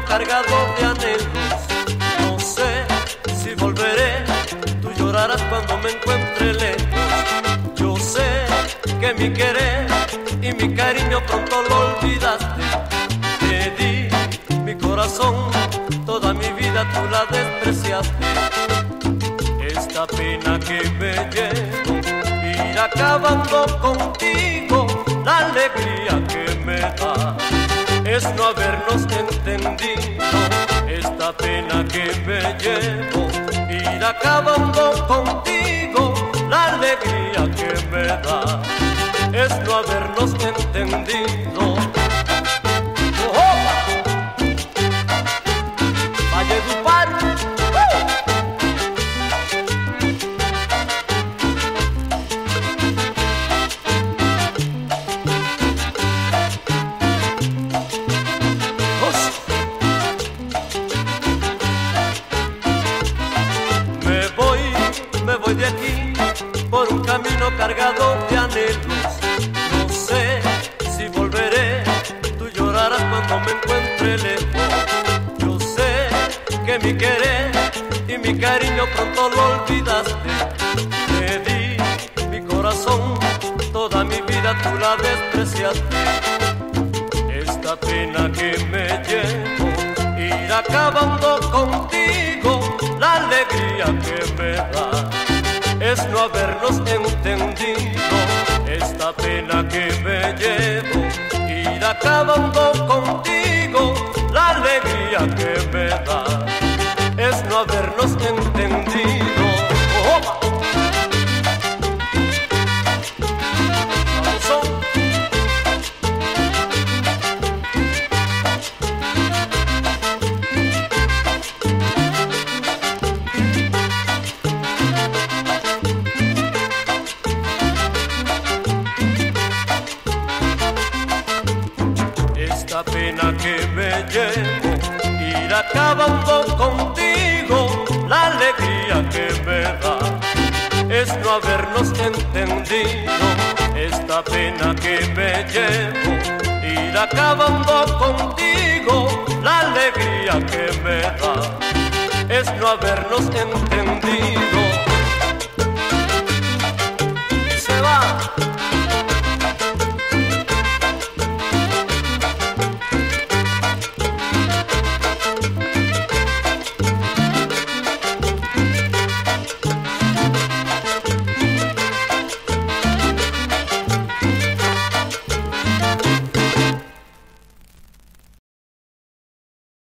cargado de anhelos. No sé si volveré, tú llorarás cuando me encuentre lejos. Yo sé que mi querer y mi cariño pronto lo olvidaste. Te di mi corazón, toda mi vida tú la despreciaste. Esta pena que me llevo, ir acabando contigo, la alegría que me da es no habernos entendido. Esta pena que me llevo, ir acabando contigo, la alegría que me da es no habernos entendido. Valledupar. Me voy de aquí por un camino cargado de anhelos. No sé si volveré, tú llorarás cuando me encuentre lejos. Yo sé que mi querer y mi cariño pronto lo olvidaste. Te di mi corazón, toda mi vida tú la despreciaste. Esta pena que me llevo, ir acabando contigo, la alegría que me da es no habernos entendido. Esta pena que me llevo, ir acabando contigo, la alegría que me da es no habernos entendido. ¡Oh! Esta pena que me llevo, ir acabando contigo, la alegría que me da es no habernos entendido. Esta pena que me llevo, ir acabando contigo, la alegría que me da es no habernos entendido.